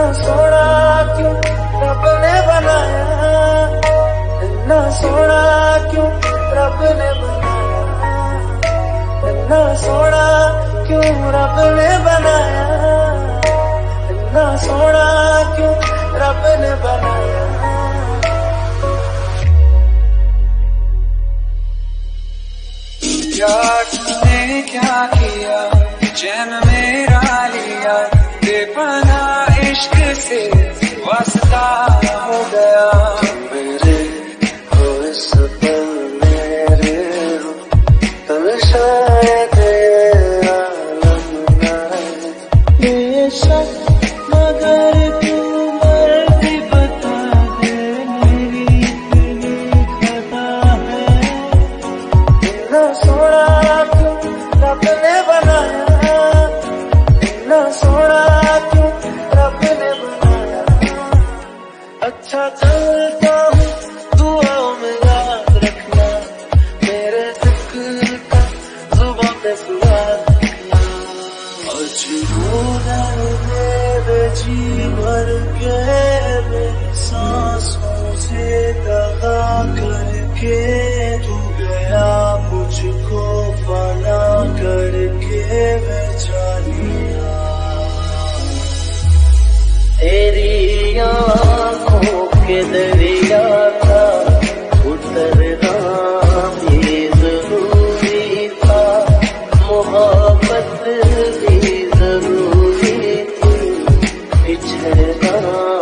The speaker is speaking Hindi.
सोना क्यों रब ने बनाया, इतना सोना क्यों रब ने बनाया, इतना सोना क्यों रब ने बनाया, इतना सोना क्यों रब ने बनाया। यार तूने क्या किया, चैन मेरा लिया, बेपना इश्क से वास्ता हो गया। मेरे हो इस पल मेरे हो, तब शायद ये आलम न रहे। बेशक मगर तू मर्जी बता दे, मेरी दिली खता है। इतना सोना क्यों रब ने बनाया, इतना सोना क्यों रब ने बनाया। अच्छा चलता हूँ दुआओं में याद रखना, मेरे जिक्र का जुबान पे सुहाग रखना। आज रोना मेरे जी भर के, मेरी सांसों से दगा करके तू गया मुझको फना करके बेचारिया। तेरी आँखों के दरिया था उतरना भी जरूरी था, मोहब्बत भी जरूरी थी, बिछड़ना